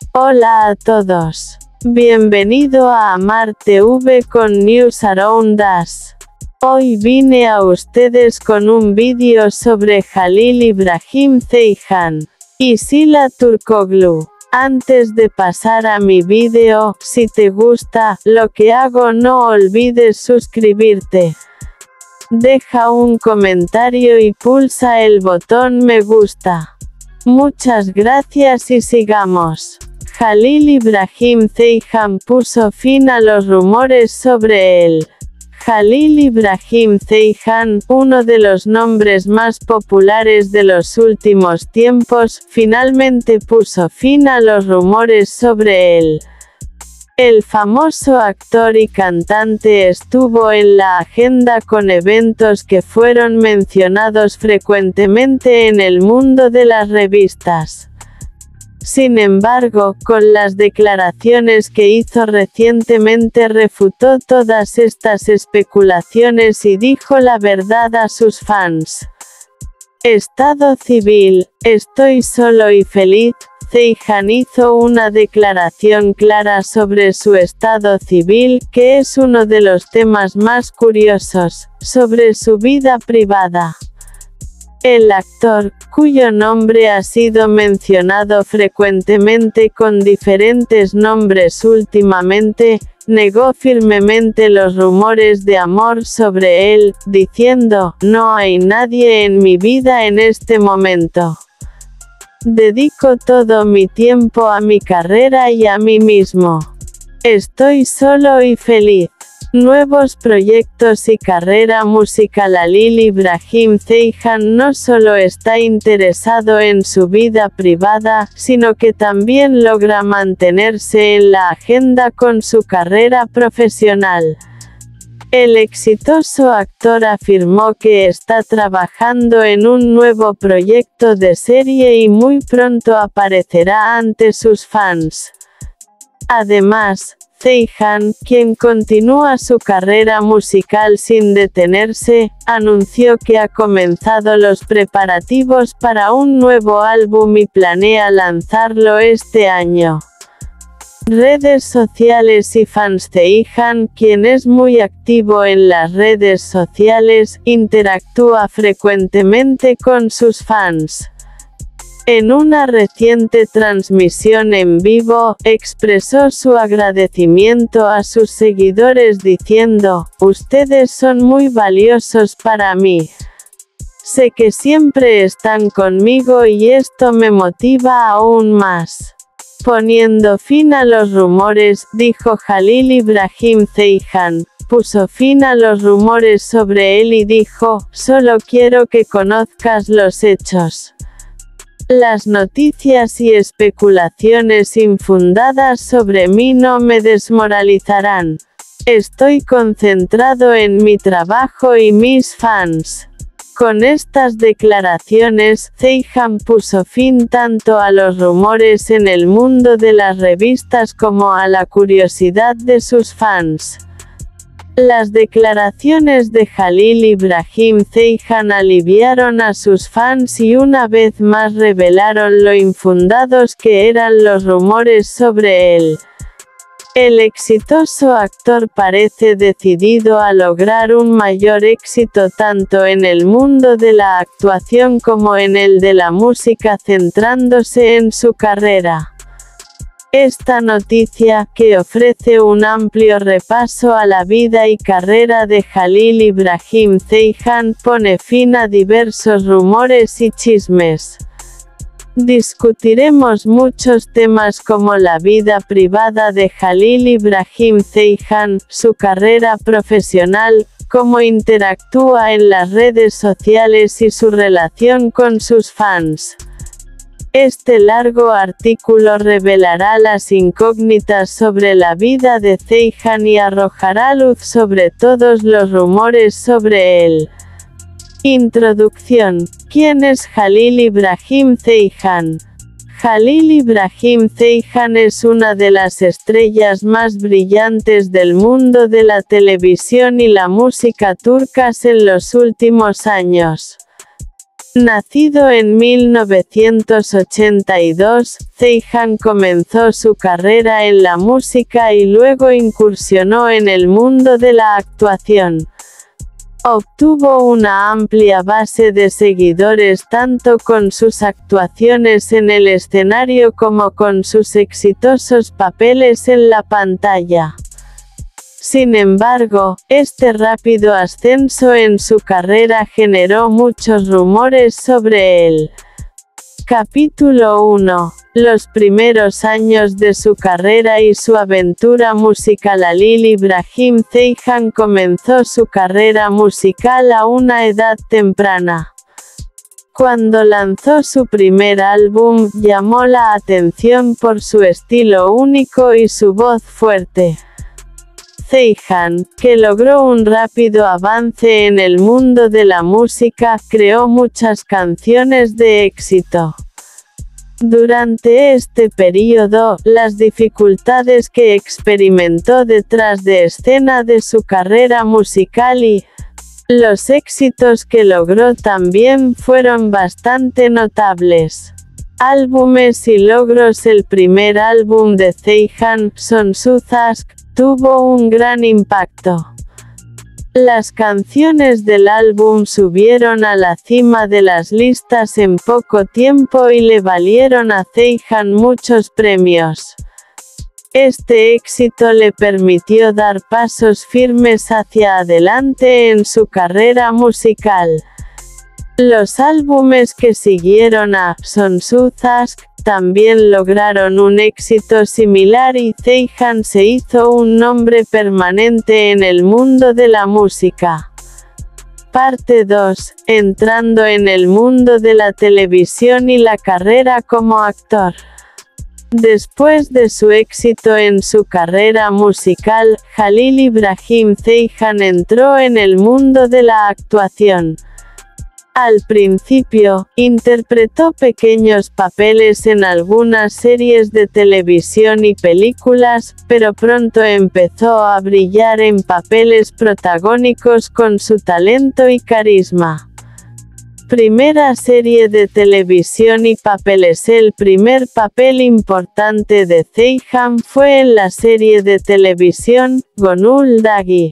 Hola a todos. Bienvenido a Amar TV con News Around Us. Hoy vine a ustedes con un vídeo sobre Halil İbrahim Ceyhan y Sila Turkoglu. Antes de pasar a mi vídeo, si te gusta lo que hago, no olvides suscribirte. Deja un comentario y pulsa el botón me gusta. Muchas gracias y sigamos. Halil İbrahim Ceyhan puso fin a los rumores sobre él. Halil İbrahim Ceyhan, uno de los nombres más populares de los últimos tiempos, finalmente puso fin a los rumores sobre él. El famoso actor y cantante estuvo en la agenda con eventos que fueron mencionados frecuentemente en el mundo de las revistas. Sin embargo, con las declaraciones que hizo recientemente refutó todas estas especulaciones y dijo la verdad a sus fans. Estado civil, estoy solo y feliz. Ceyhan hizo una declaración clara sobre su estado civil, que es uno de los temas más curiosos, sobre su vida privada. El actor, cuyo nombre ha sido mencionado frecuentemente con diferentes nombres últimamente, negó firmemente los rumores de amor sobre él, diciendo, "No hay nadie en mi vida en este momento. Dedico todo mi tiempo a mi carrera y a mí mismo. Estoy solo y feliz". Nuevos proyectos y carrera musical. Halil İbrahim Ceyhan no solo está interesado en su vida privada, sino que también logra mantenerse en la agenda con su carrera profesional. El exitoso actor afirmó que está trabajando en un nuevo proyecto de serie y muy pronto aparecerá ante sus fans. Además, Ceyhan, quien continúa su carrera musical sin detenerse, anunció que ha comenzado los preparativos para un nuevo álbum y planea lanzarlo este año. Redes sociales y fans. Ceyhan, quien es muy activo en las redes sociales, interactúa frecuentemente con sus fans. En una reciente transmisión en vivo, expresó su agradecimiento a sus seguidores diciendo, "Ustedes son muy valiosos para mí. Sé que siempre están conmigo y esto me motiva aún más". Poniendo fin a los rumores, dijo Halil İbrahim Ceyhan, puso fin a los rumores sobre él y dijo, "Solo quiero que conozcas los hechos. Las noticias y especulaciones infundadas sobre mí no me desmoralizarán. Estoy concentrado en mi trabajo y mis fans". Con estas declaraciones, Ceyhan puso fin tanto a los rumores en el mundo de las revistas como a la curiosidad de sus fans. Las declaraciones de Halil İbrahim Ceyhan aliviaron a sus fans y una vez más revelaron lo infundados que eran los rumores sobre él. El exitoso actor parece decidido a lograr un mayor éxito tanto en el mundo de la actuación como en el de la música, centrándose en su carrera. Esta noticia, que ofrece un amplio repaso a la vida y carrera de Halil İbrahim Ceyhan, pone fin a diversos rumores y chismes. Discutiremos muchos temas como la vida privada de Halil İbrahim Ceyhan, su carrera profesional, cómo interactúa en las redes sociales y su relación con sus fans. Este largo artículo revelará las incógnitas sobre la vida de Ceyhan y arrojará luz sobre todos los rumores sobre él. Introducción. ¿Quién es Halil İbrahim Ceyhan? Halil İbrahim Ceyhan es una de las estrellas más brillantes del mundo de la televisión y la música turcas en los últimos años. Nacido en 1982, Zeihan comenzó su carrera en la música y luego incursionó en el mundo de la actuación. Obtuvo una amplia base de seguidores tanto con sus actuaciones en el escenario como con sus exitosos papeles en la pantalla. Sin embargo, este rápido ascenso en su carrera generó muchos rumores sobre él. Capítulo 1. Los primeros años de su carrera y su aventura musical. Halil Ibrahim Zeihan comenzó su carrera musical a una edad temprana. Cuando lanzó su primer álbum, llamó la atención por su estilo único y su voz fuerte. Zeihan, que logró un rápido avance en el mundo de la música, creó muchas canciones de éxito. Durante este período, las dificultades que experimentó detrás de escena de su carrera musical y los éxitos que logró también fueron bastante notables. Álbumes y logros. El primer álbum de Zeihan, Sonsuz Aşk, tuvo un gran impacto. Las canciones del álbum subieron a la cima de las listas en poco tiempo y le valieron a Zeihan muchos premios. Este éxito le permitió dar pasos firmes hacia adelante en su carrera musical. Los álbumes que siguieron a Sonsuz Aşk también lograron un éxito similar y Zeihan se hizo un nombre permanente en el mundo de la música. Parte 2. Entrando en el mundo de la televisión y la carrera como actor. Después de su éxito en su carrera musical, Halil Ibrahim Zeihan entró en el mundo de la actuación. Al principio, interpretó pequeños papeles en algunas series de televisión y películas, pero pronto empezó a brillar en papeles protagónicos con su talento y carisma. Primera serie de televisión y papeles. El primer papel importante de Zeihan fue en la serie de televisión, Gonul Dagi.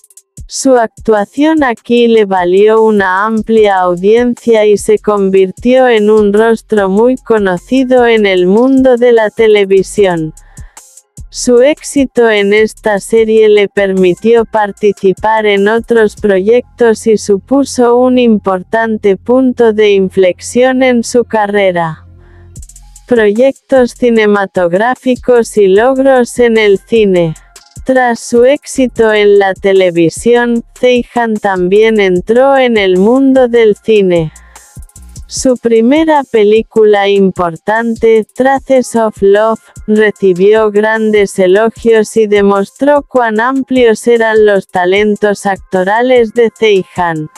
Su actuación aquí le valió una amplia audiencia y se convirtió en un rostro muy conocido en el mundo de la televisión. Su éxito en esta serie le permitió participar en otros proyectos y supuso un importante punto de inflexión en su carrera. Proyectos cinematográficos y logros en el cine. Tras su éxito en la televisión, Zeihan también entró en el mundo del cine. Su primera película importante, Traces of Love, recibió grandes elogios y demostró cuán amplios eran los talentos actorales de Zeihan.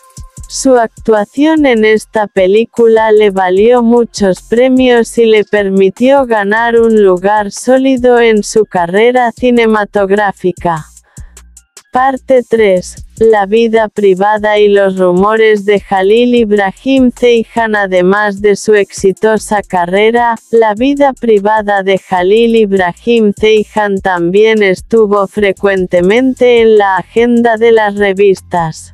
Su actuación en esta película le valió muchos premios y le permitió ganar un lugar sólido en su carrera cinematográfica. Parte 3. La vida privada y los rumores de Halil Ibrahim Zeihan. Además de su exitosa carrera, la vida privada de Halil Ibrahim Zeihan también estuvo frecuentemente en la agenda de las revistas.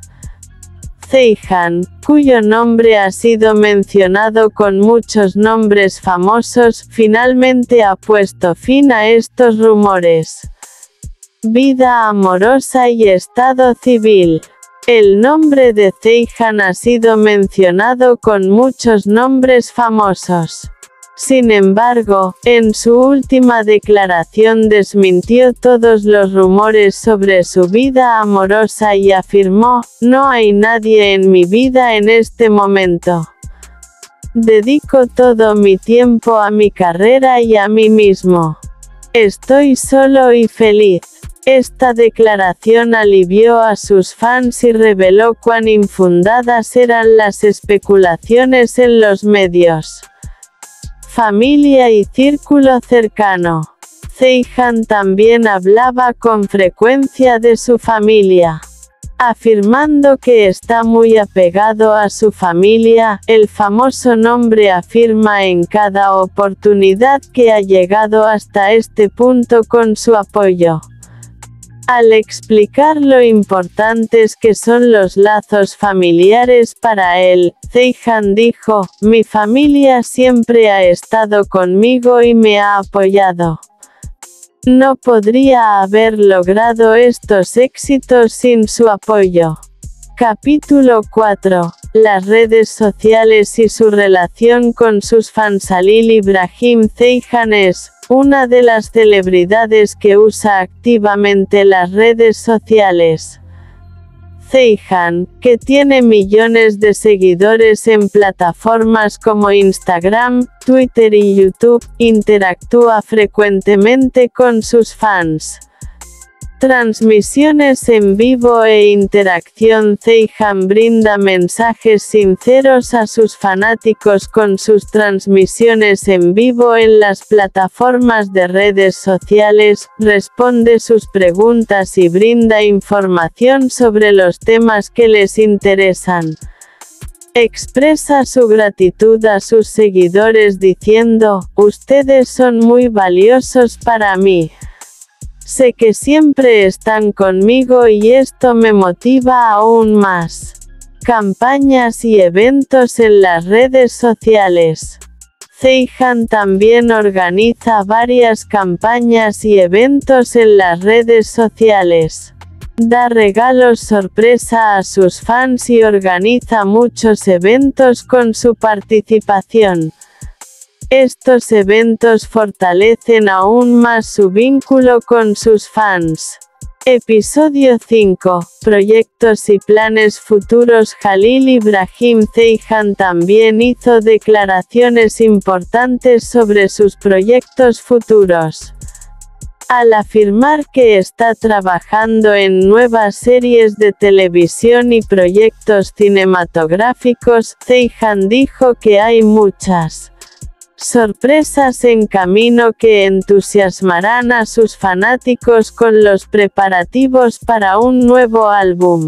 Zeihan, cuyo nombre ha sido mencionado con muchos nombres famosos, finalmente ha puesto fin a estos rumores. Vida amorosa y estado civil. El nombre de Zeihan ha sido mencionado con muchos nombres famosos. Sin embargo, en su última declaración desmintió todos los rumores sobre su vida amorosa y afirmó: "No hay nadie en mi vida en este momento. Dedico todo mi tiempo a mi carrera y a mí mismo. Estoy solo y feliz". Esta declaración alivió a sus fans y reveló cuán infundadas eran las especulaciones en los medios. Familia y círculo cercano. Zeihan también hablaba con frecuencia de su familia. afirmando que está muy apegado a su familia. El famoso nombre afirma en cada oportunidad que ha llegado hasta este punto con su apoyo. Al explicar lo importantes que son los lazos familiares para él, Zeihan dijo: "Mi familia siempre ha estado conmigo y me ha apoyado. No podría haber logrado estos éxitos sin su apoyo". Capítulo 4. Las redes sociales y su relación con sus fans. Halil Ibrahim Zeihan es una de las celebridades que usa activamente las redes sociales. Zeihan, que tiene millones de seguidores en plataformas como Instagram, Twitter y YouTube, interactúa frecuentemente con sus fans. Transmisiones en vivo e interacción. Zeihan brinda mensajes sinceros a sus fanáticos con sus transmisiones en vivo en las plataformas de redes sociales, responde sus preguntas y brinda información sobre los temas que les interesan. Expresa su gratitud a sus seguidores diciendo: "Ustedes son muy valiosos para mí. Sé que siempre están conmigo y esto me motiva aún más". Campañas y eventos en las redes sociales. Zeihan también organiza varias campañas y eventos en las redes sociales. Da regalos sorpresa a sus fans y organiza muchos eventos con su participación. Estos eventos fortalecen aún más su vínculo con sus fans. Episodio 5. Proyectos y planes futuros. Halil Ibrahim Zeihan también hizo declaraciones importantes sobre sus proyectos futuros. Al afirmar que está trabajando en nuevas series de televisión y proyectos cinematográficos, Zeihan dijo que hay muchas sorpresas en camino que entusiasmarán a sus fanáticos con los preparativos para un nuevo álbum.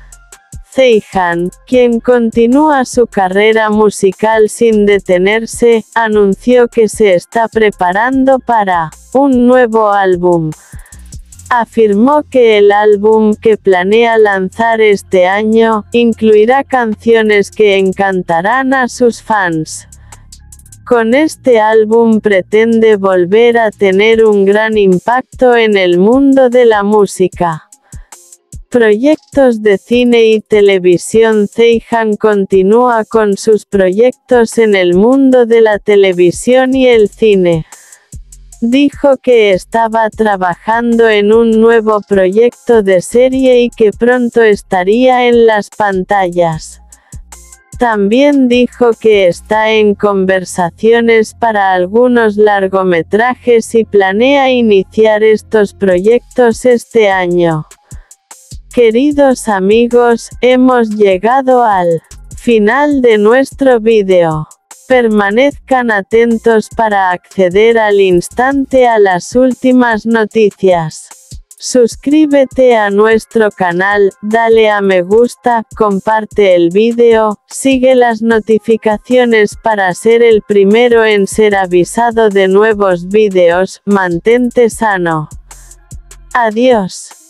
Zeihan, quien continúa su carrera musical sin detenerse, anunció que se está preparando para un nuevo álbum. Afirmó que el álbum que planea lanzar este año incluirá canciones que encantarán a sus fans. Con este álbum pretende volver a tener un gran impacto en el mundo de la música. Proyectos de cine y televisión. Zeihan continúa con sus proyectos en el mundo de la televisión y el cine. Dijo que estaba trabajando en un nuevo proyecto de serie y que pronto estaría en las pantallas. También dijo que está en conversaciones para algunos largometrajes y planea iniciar estos proyectos este año. Queridos amigos, hemos llegado al final de nuestro vídeo. Permanezcan atentos para acceder al instante a las últimas noticias. Suscríbete a nuestro canal, dale a me gusta, comparte el vídeo, sigue las notificaciones para ser el primero en ser avisado de nuevos vídeos. Mantente sano. Adiós.